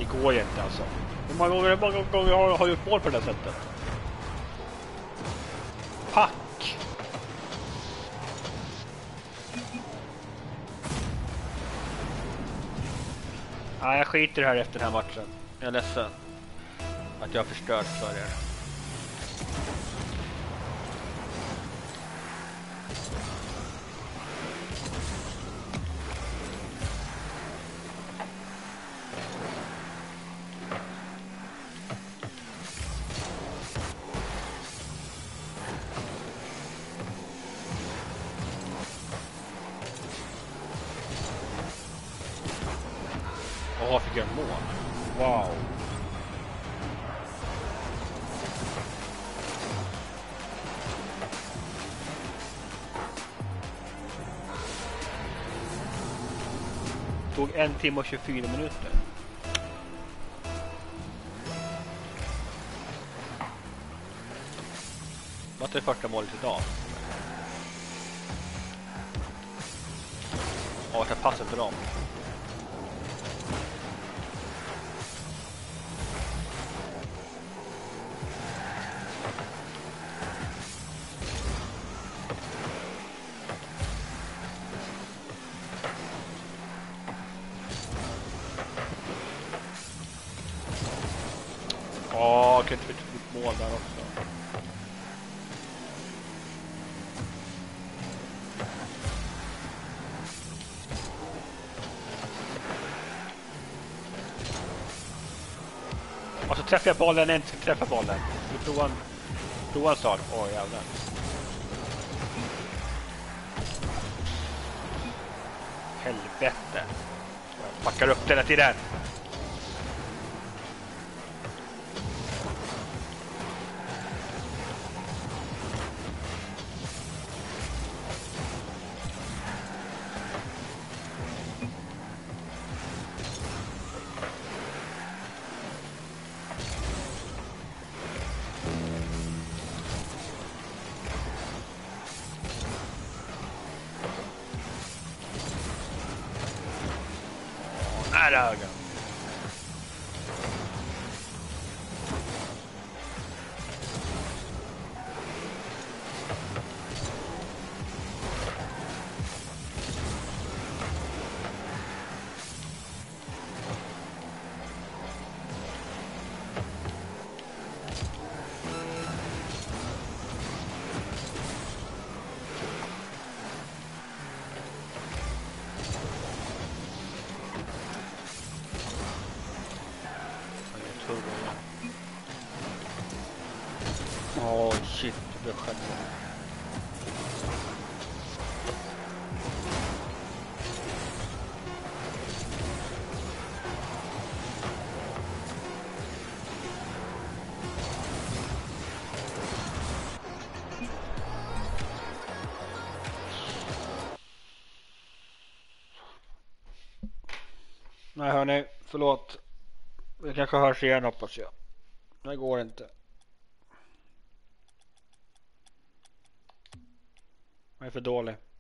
Det går ju inte alltså. Hur många gånger, hur många gånger har, har gjort mål på det här sättet? Pack! Ja, jag skiter här efter den här matchen. Jag är ledsen att jag har förstört för er. Åh, fick jag mål? Wow. Tog en timme och tjugofyra minuter. Vad är det första målet idag? Ja, jag passar inte dem. Åh, jag kan inte få ett mål där också. Och så träffar jag bollen, jag inte träffa bollen. Vi provar en, provar en sak. Åh, jävlar. Helvete. Jag packar upp den här tiden. Nära ögat. Åh, oh, shit, det blev själv. Nej hörni, förlåt. Vi kanske hörs igen, hoppas jag. Det går inte. Jag är för dålig.